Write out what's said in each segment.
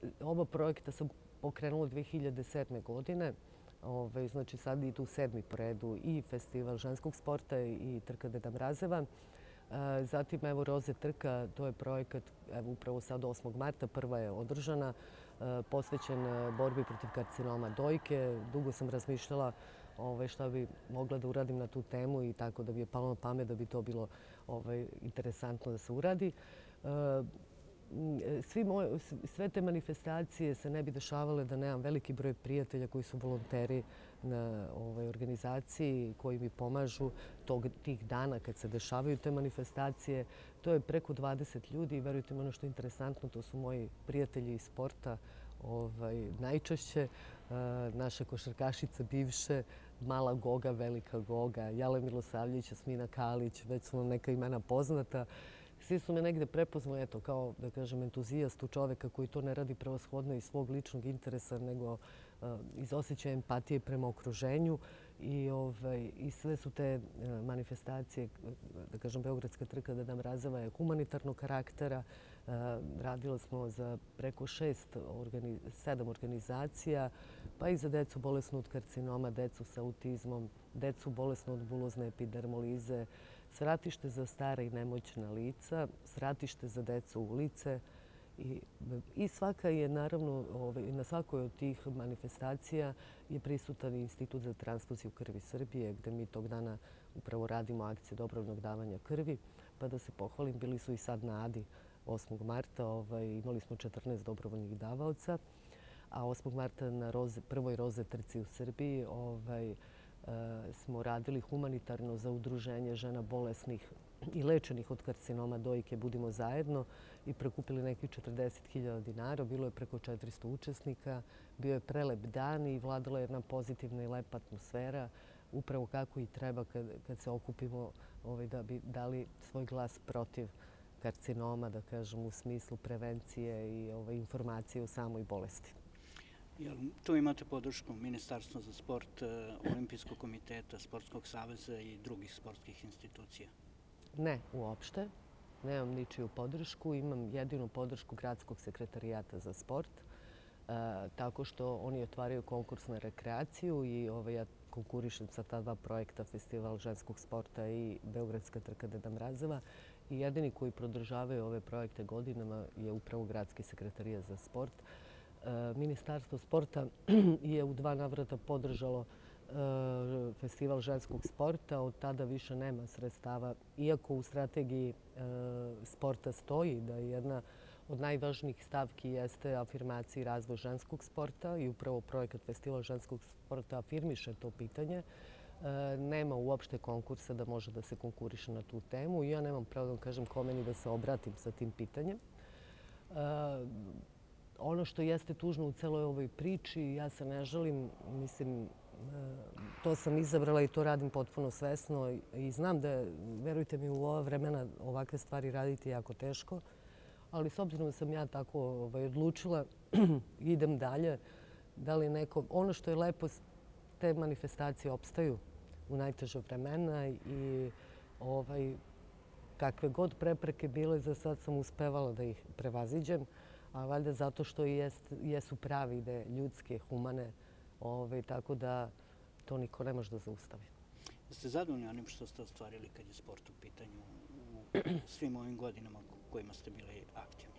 Oba projekta sam pokrenula 2007. godine. Znači sad idu 7. po redu i Festival ženskog sporta i Trka Deda Mrazeva. Zatim, evo, Roze trka, to je projekat, evo, upravo sad 8. marta, prva je održana, posvećen borbi protiv karcinoma dojke. Dugo sam razmišljala šta bi mogla da uradim na tu temu i tako da bi je palo na pamet da bi to bilo interesantno da se uradi. Sve te manifestacije se ne bi dešavale da nemam veliki broj prijatelja koji su volonteri na organizaciji, koji mi pomažu tih dana kad se dešavaju te manifestacije. To je preko 20 ljudi i verujte mi, ono što je interesantno, to su moji prijatelji iz sporta, najčešće naše košarkašice bivše, Mala Goga, Velika Goga, Jale Milosavljević, Jasmina Kalić, već su nam neka imena poznata. Svi su me negde prepoznali, eto, kao, da kažem, entuzijastu čoveka koji to ne radi prevashodno iz svog ličnog interesa, nego iz osjećaja empatije prema okruženju. I sve su te manifestacije, da kažem, Beogradska trka Deda Mrazeva je humanitarnog karaktera. Radili smo za preko 7 organizacija, pa i za decu bolesnu od karcinoma, decu sa autizmom, decu bolesnu od bulozne epidermolize, svratište za stara i nemoćna lica, svratište za decu ulice. I svaka je, naravno, na svakoj od tih manifestacija je prisutan Institut za transfuziju krvi Srbije, gde mi tog dana upravo radimo akcije dobrovoljnog davanja krvi. Pa da se pohvalim, bili su i sad na Adi 8. marta, imali smo 14 dobrovoljnih davaoca, a 8. marta na prvoj Roze trci u Srbiji smo radili humanitarno za udruženje žena bolesnih i lečenih od karcinoma dojke Budimo zajedno i prekupili nekih 40.000 dinara. Bilo je preko 400 učesnika, bio je prelep dan i vladala jedna pozitivna i lepa atmosfera, upravo kako i treba kad se okupimo da bi dali svoj glas protiv karcinoma, da kažem, u smislu prevencije i informacije o samoj bolesti. Tu imate podršku Ministarstva za sport, Olimpijskog komiteta, Sportskog saveza i drugih sportskih institucija? Ne, uopšte. Nemam ničiju podršku. Imam jedinu podršku Gradskog sekretarijata za sport, tako što oni otvaraju konkurs na rekreaciju i ja konkurišem sa ta dva projekta, Festival ženskog sporta i Beogradska trka Deda Mrazeva. I jedini koji podržavaju ove projekte godinama je upravo Gradski sekretarijat za sport. Ministarstvo sporta je u 2 navrata podržalo Festival ženskog sporta. Od tada više nema sredstava, iako u strategiji sporta stoji da je jedna od najvažnijih stavki jeste afirmacija i razvoj ženskog sporta i upravo projekat Festival ženskog sporta afirmiše to pitanje. Nema uopšte konkursa da može da se konkuriše na tu temu i ja nemam pravo da vam kažem kome ni da se obratim sa tim pitanjem. Ono što jeste tužno u celoj ovoj priči, ja se ne žalim, mislim, to sam izabrala i to radim potpuno svesno i znam da je, verujte mi, u ova vremena ovakve stvari raditi jako teško, ali s obzirom da sam ja tako odlučila, idem dalje. Da li neko, ono što je lepo, te manifestacije opstaju u najteža vremena i kakve god prepreke bile, za sad sam uspevala da ih prevaziđem, a valjda zato što jesu pravide, ljudske, humane, tako da to niko ne može da zaustavi. Jeste zadovoljni onim što ste ostvarili kad je sport u pitanju u svim ovim godinama kojima ste bili aktivni?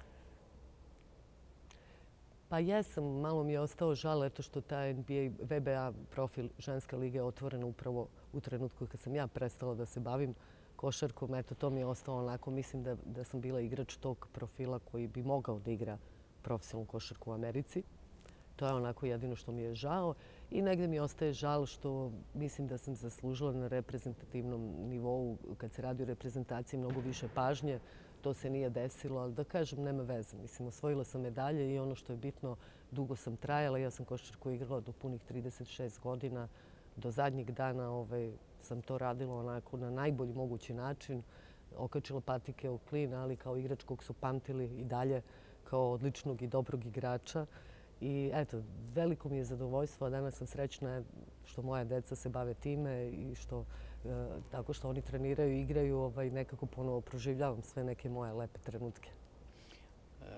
Pa jesam, malo mi je ostao žal eto što ta NBA, VBA profil ženska liga je otvorena upravo u trenutku kad sam ja prestala da se bavim košarkom. Eto, to mi je ostalo onako, mislim da sam bila igrač tog profila koji bi mogao da igra profesionalnu košarku u Americi. To je onako jedino što mi je žao. I negde mi ostaje žal što mislim da sam zaslužila na reprezentativnom nivou, kad se radi o reprezentaciji, mnogo više pažnje. To se nije desilo, ali da kažem, nema veze. Mislim, osvojila sam medalje i ono što je bitno, dugo sam trajala. Ja sam košarku igrala do punih 36 godina. Do zadnjeg dana sam to radila onako na najbolji mogući način. Okačila patike u klin, ali kao igrač kog su pamtili i dalje kao odličnog i dobrog igrača. I eto, veliko mi je zadovoljstvo, a danas sam srećna što moja deca se bave time i što tako što oni treniraju i igraju, nekako ponovo proživljavam sve neke moje lepe trenutke.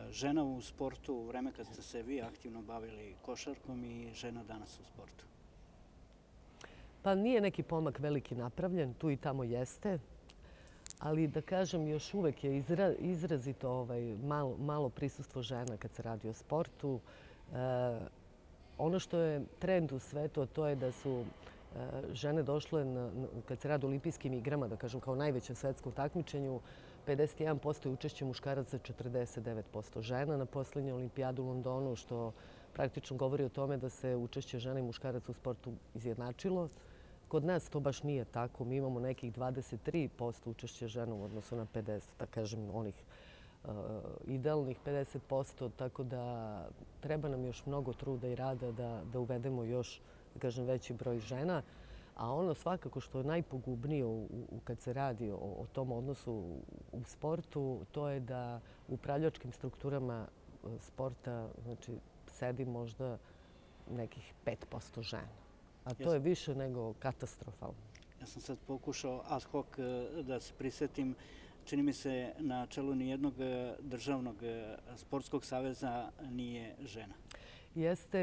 žena u sportu u vreme kad ste se vi aktivno bavili košarkom i žena danas u sportu? Pa nije neki pomak veliki napravljen, tu i tamo jeste, ali da kažem još uvek je izrazito malo prisustvo žena kad se radi o sportu. Ono što je trend u svetu, to je da su žene došle, kad se radi o olimpijskim igrama, da kažem kao najvećem svetskom takmičenju, 51% je učešće muškaraca, 49% žena na poslednjoj olimpijadu u Londonu, što praktično govori o tome da se učešće žena i muškaraca u sportu izjednačilo. Kod nas to baš nije tako. Mi imamo nekih 23% učešća žena u odnosu na 50%, da kažem, onih idealnih 50%, tako da treba nam još mnogo truda i rada da uvedemo još, da kažem, veći broj žena. A ono svakako što je najpogubnije kad se radi o tom odnosu u sportu, to je da u upravljačkim strukturama sporta sedi možda nekih 5% žena. A to je više nego katastrofalno. Ja sam sad pokušao ad hoc da se prisetim. Čini mi se na čelu nijednog državnog sportskog saveza nije žena. Jeste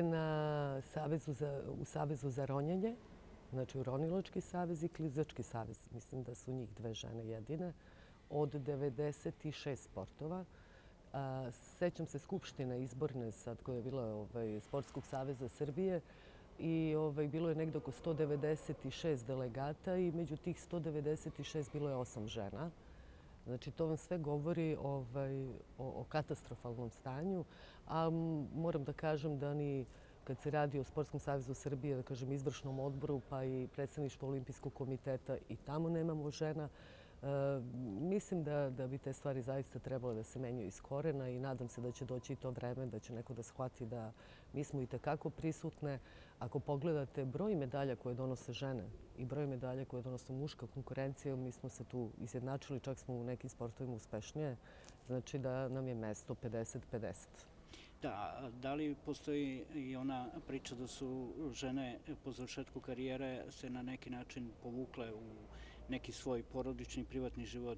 u Savezu za ronjenje, znači u Ronilački savez i Klizački savez. Mislim da su njih dve žene jedine od 96 sportova. Sećam se Skupštine izborne sad koja je bila Sportskog saveza Srbije i bilo je negde oko 196 delegata i među tih 196 bilo je 8 žena. Znači, to vam sve govori o katastrofalnom stanju, a moram da kažem da ni kad se radi o Sportskom savezu Srbije, da kažem, izvršnom odboru, pa i predsedništvo Olimpijskog komiteta, i tamo nemamo žena. Mislim da bi te stvari zaista trebalo da se menjaju iz korena i nadam se da će doći i to vreme da će neko da shvati da mi smo i tekako prisutne. Ako pogledate broj medalja koje donose žene i broj medalja koje donose muška konkurencija, mi smo se tu izjednačili, čak smo u nekim sportovima uspešnije. Znači da nam je mesto 50-50. Da li postoji i ona priča da su žene po završetku karijere se na neki način povukle u neki svoj porodični, privatni život,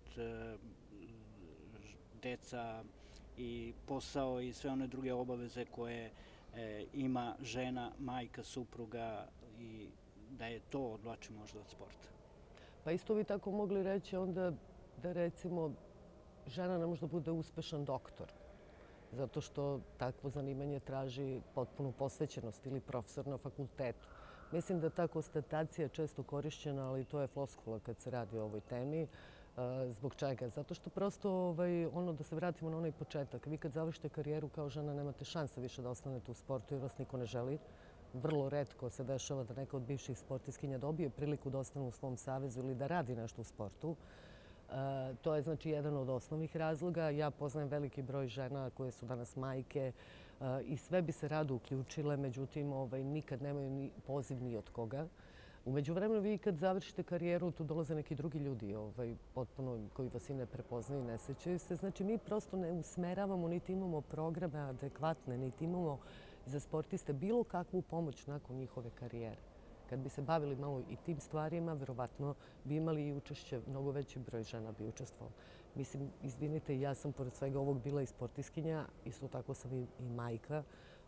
deca i posao i sve one druge obaveze koje ima žena, majka, supruga i da je to odvlači možda od sporta? Pa isto bi tako mogli reći onda da recimo žena ne može da bude uspešan doktor, zato što takvo zanimanje traži potpunu posvećenost ili profesor na fakultetu. Mislim da ta konstatacija je često korišćena, ali to je floskula kad se radi o ovoj temi. Zbog čega? Zato što prosto da se vratimo na onaj početak. Vi kad završite karijeru kao žena nemate šanse više da ostanete u sportu jer vas niko ne želi. Vrlo retko se dešava da neka od bivših sportistkinja dobije priliku da ostane u svom savezu ili da radi nešto u sportu. To je znači jedan od osnovnih razloga. Ja poznajem veliki broj žena koje su danas majke i sve bi se rado uključile, međutim nikad nemaju ni poziv ni od koga. U međuvremenu vi kad završite karijeru tu dolaze neki drugi ljudi potpuno koji vas i ne prepoznaju i ne sećaju se. Znači mi prosto ne usmeravamo, niti imamo programe adekvatne, niti imamo za sportiste bilo kakvu pomoć nakon njihove karijere. Kad bi se bavili malo i tim stvarima, verovatno bi imali i učešće, mnogo veći broj žena bi učestvovao. Mislim, izvinite, ja sam pored svega ovog bila i sportiskinja, isto tako sam i majka.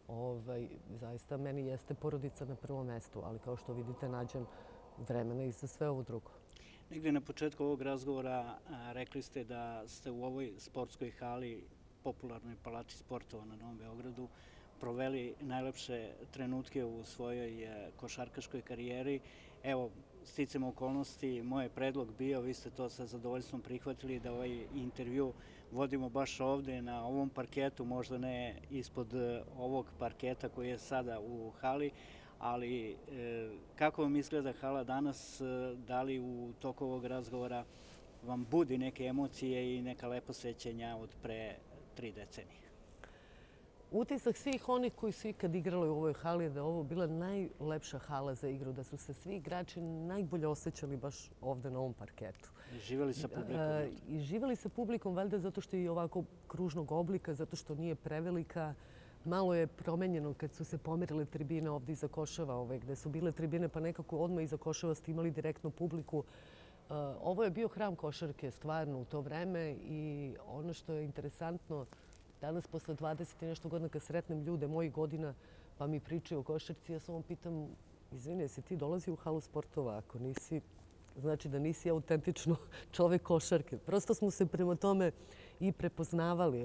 Zaista meni jeste porodica na prvom mestu, ali kao što vidite nađem vremena i za sve ovo drugo. Negde na početku ovog razgovora rekli ste da ste u ovoj sportskoj hali, popularnoj palati sportova na Novom Beogradu, proveli najlepše trenutke u svojoj košarkaškoj karijeri. Evo, sticam okolnosti, moj je predlog bio, vi ste to sa zadovoljstvom prihvatili, da ovaj intervju vodimo baš ovde na ovom parketu, možda ne ispod ovog parketa koji je sada u hali, ali kako vam izgleda hala danas, da li u toku ovog razgovora vam budi neke emocije i neka lepa sećanja od pre 3 decenije? Utisak svih onih koji su ikad igrali u ovoj hali je da je ovo bila najlepša hala za igru, da su se svi igrači najbolje osjećali baš ovde na ovom parketu. I živeli sa publikom? I živeli sa publikom, valjda zato što je i ovako kružnog oblika, zato što nije prevelika. Malo je promenjeno kad su se pomerile tribine ovde iza Koševa, gde su bile tribine, pa nekako odmah iza Koševa ste imali direktnu publiku. Ovo je bio hram košarke stvarno u to vreme i ono što je interesantno, danas posle 20 i nešto godina kad sretnem ljude mojih godina pa mi pričaju o košarci, ja samo pitam, izvini, jesi ti dolazi u halu sportova? Ako nisi, znači da nisi autentično čovek košarke. Prosto smo se prema tome i prepoznavali.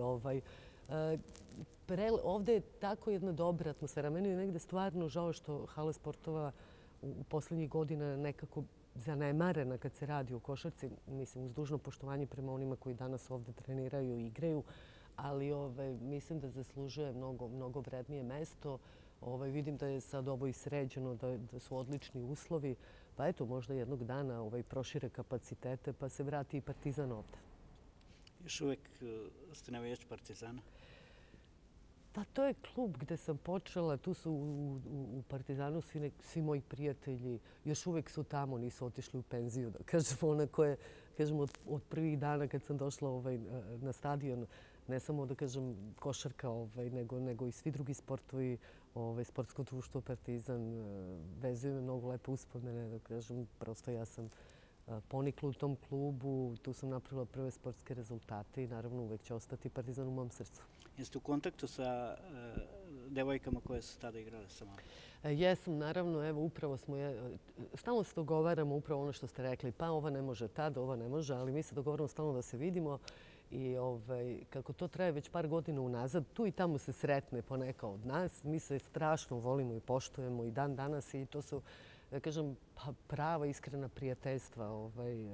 Ovde je tako jedna dobra atmosfera. Meni je negde stvarno žao što hala sportova u poslednjih godina nekako zanemarena kad se radi o košarci. Mislim, uz dužno poštovanje prema onima koji danas ovde treniraju i igraju, ali mislim da zaslužuje mnogo vrednije mesto. Vidim da je sad ovo i sređeno, da su odlični uslovi. Pa eto, možda jednog dana prošire kapacitete pa se vrati i Partizan ovde. Još uvek ste navijač Partizana? Pa to je klub gde sam počela. Tu su u Partizanu svi moji prijatelji. Još uvek su tamo, nisu otišli u penziju. Da kažemo, ona koje, kažemo, od prvih dana kad sam došla na stadion, ne samo da kažem košarka, nego i svi drugi sportovi, sportsko društvo Partizan, vezuju me mnogo lepe uspomene, da kažem, prosto ja sam ponikla u tom klubu, tu sam napravila prve sportske rezultate i naravno uvek će ostati Partizan u mom srcu. Jeste u kontaktu sa devojkama koje su tada igrale sa vama? Jesam, naravno, evo, upravo smo, stalno se dogovaramo upravo ono što ste rekli, pa ova ne može tada, ova ne može, ali mi se dogovaramo stalno da se vidimo i kako to traje već par godina unazad, tu i tamo se sretne poneka od nas. Mi se strašno volimo i poštujemo i dan danas i to su, da kažem, prava iskrena prijateljstva.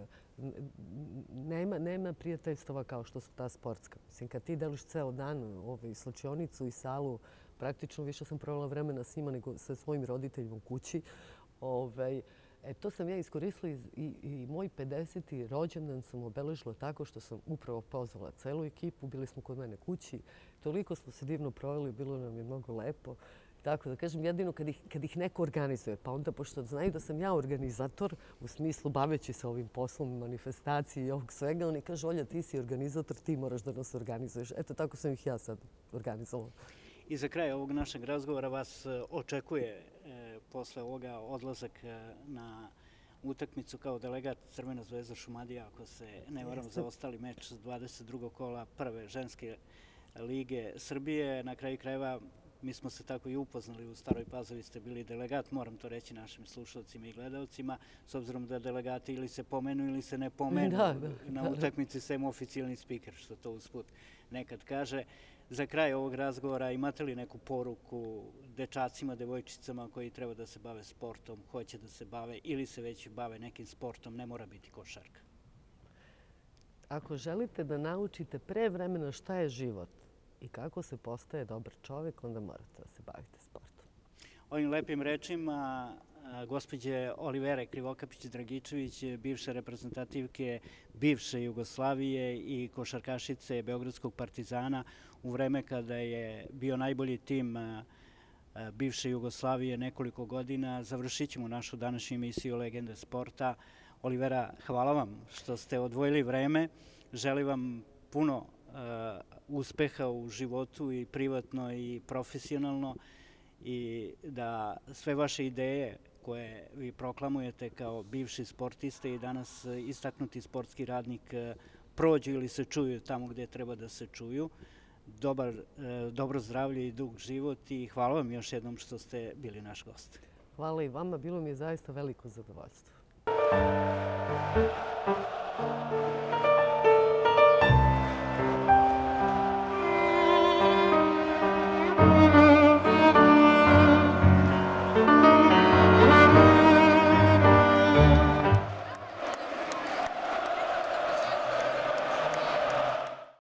Nema prijateljstava kao što su ta sportska. Mislim, kad ti deliš ceo dan slačionicu i salu, praktično više sam provela vremena s njima nego sa svojim roditeljima u kući. To sam ja iskoristila i moj 50. rođendan sam obeležila tako što sam upravo pozvala celu ekipu. Bili smo kod mene kući. Toliko smo se divno proveli, bilo nam je mnogo lepo. Tako da kažem, jedino kad ih neko organizuje, pa onda, pošto znaju da sam ja organizator, u smislu baveći se ovim poslom, manifestacije i ovog svega, oni kažu, Olja, ti si organizator, ti moraš da nas organizuješ. Eto, tako sam ih ja sad organizovala. I za kraj ovog našeg razgovora vas očekuje posle ovoga odlazak na utakmicu kao delegat Crvena zvezda Šumadija, ako se ne varam, za ostali meč 22. kola prve ženske lige Srbije. Na kraju krajeva, mi smo se tako i upoznali u Staroj Pazovi, ste bili delegat, moram to reći našim slušalcima i gledalcima, s obzirom da delegati ili se pomenu ili se ne pomenu na utakmici, sem oficijalni spiker, što to usput nekad kaže. Za kraj ovog razgovora imate li neku poruku dečacima, devojčicama koji treba da se bave sportom, hoće da se bave ili se već bave nekim sportom, ne mora biti košarka? Ako želite da naučite pre vremena šta je život i kako se postaje dobar čovek, onda morate da se bavite sportom. Ovim lepim rečima gospođe Olivere Krivokapić-Dragičević, bivše reprezentativke bivše Jugoslavije i košarkašice Beogradskog Partizana u vreme kada je bio najbolji tim bivše Jugoslavije nekoliko godina. Završit ćemo našu današnju emisiju Legende sporta. Olivera, hvala vam što ste odvojili vreme. Želim vam puno uspeha u životu i privatno i profesionalno i da sve vaše ideje koje vi proklamujete kao bivši sportiste i danas istaknuti sportski radnik prođu ili se čuju tamo gde treba da se čuju. Dobro zdravlje i dug život i hvala vam još jednom što ste bili naš gost. Hvala i vama, bilo mi je zaista veliko zadovoljstvo.